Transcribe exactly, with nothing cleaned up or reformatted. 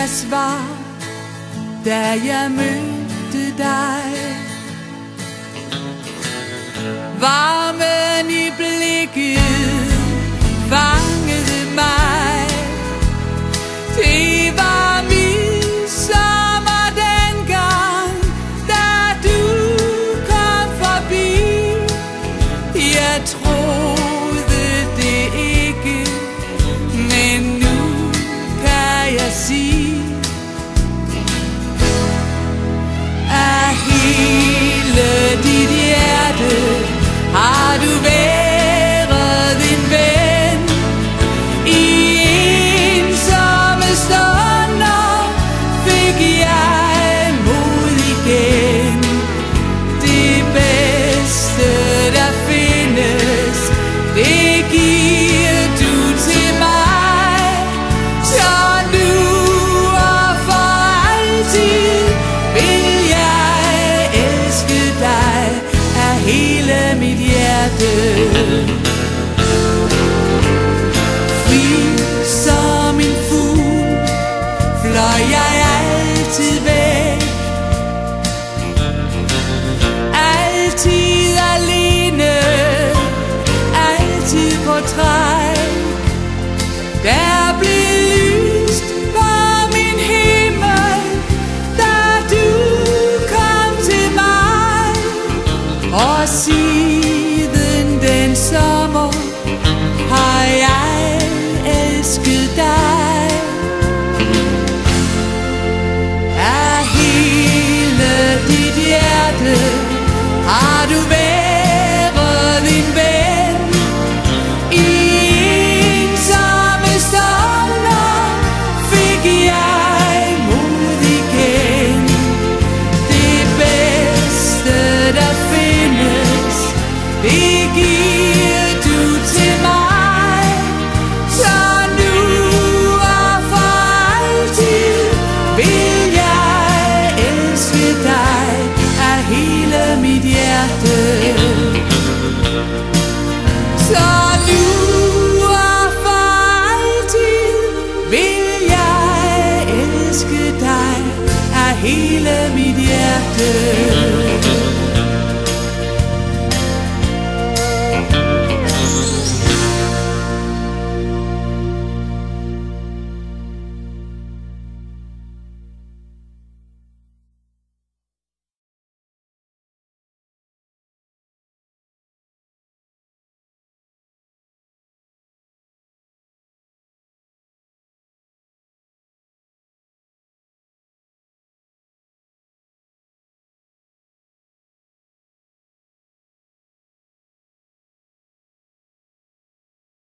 jeg svar, da jeg mødte dig. Varmen i blikket fangede mig. Det var min sommer dengang, da du kom forbi. Jeg troede det ikke, men nu kan jeg sige, at hele dit hjerte har du været en ven. I ensomme stunder fik jeg mod igen. Det bedste der findes, det giver du til mig. Så nu og for altid vil jeg elske dig af hele mit hjerte.